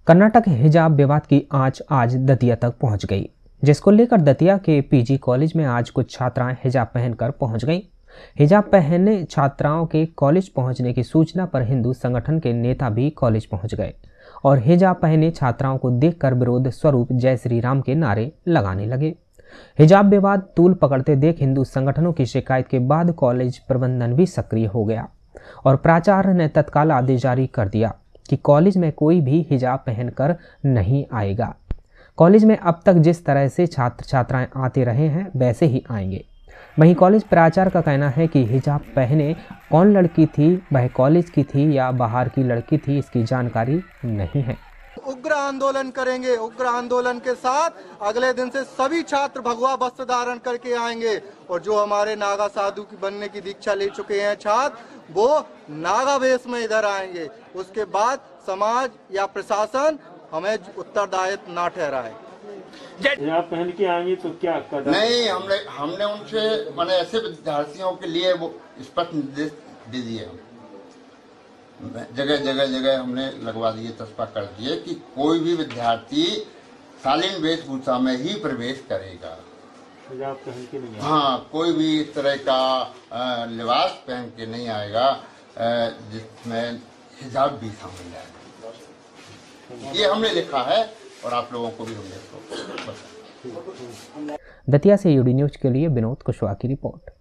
कर्नाटक हिजाब विवाद की आंच आज दतिया तक पहुंच गई, जिसको लेकर दतिया के पीजी कॉलेज में आज कुछ छात्राएं हिजाब पहनकर पहुंच गईं। हिजाब पहने छात्राओं के कॉलेज पहुंचने की सूचना पर हिंदू संगठन के नेता भी कॉलेज पहुंच गए और हिजाब पहने छात्राओं को देखकर विरोध स्वरूप जय श्री राम के नारे लगाने लगे। हिजाब विवाद तूल पकड़ते देख हिंदू संगठनों की शिकायत के बाद कॉलेज प्रबंधन भी सक्रिय हो गया और प्राचार्य ने तत्काल आदेश जारी कर दिया कि कॉलेज में कोई भी हिजाब पहनकर नहीं आएगा। कॉलेज में अब तक जिस तरह से छात्र छात्राएं आते रहे हैं वैसे ही आएंगे। वहीं कॉलेज प्राचार्य का कहना है कि हिजाब पहने कौन लड़की थी, वह कॉलेज की थी या बाहर की लड़की थी, इसकी जानकारी नहीं है। उग्र आंदोलन करेंगे। उग्र आंदोलन के साथ अगले दिन से सभी छात्र भगवा वस्त्र धारण करके आएंगे और जो हमारे नागा साधु की बनने की दीक्षा ले चुके हैं छात्र, वो नागा वेश में इधर आएंगे। उसके बाद समाज या प्रशासन हमें उत्तरदायित्व ना ठहराए। हिजाब पहन के आएंगे तो क्या कदम? नहीं, हमने उनसे मैंने ऐसे विद्यार्थियों के लिए वो स्पष्ट निर्देश दे दिए। जगह हमने लगवा दिए, तस्पा कर दिए कि कोई भी विद्यार्थी शालीन वेशभूषा में ही प्रवेश करेगा। हिजाब पहन के नहीं? हाँ, कोई भी इस तरह का लिबास पहन के नहीं आएगा जिसमें हिजाब भी शामिल है। ये हमने लिखा है और आप लोगों को भी हमने बताया। दतिया से यूडी न्यूज के लिए विनोद कुशवाहा की रिपोर्ट।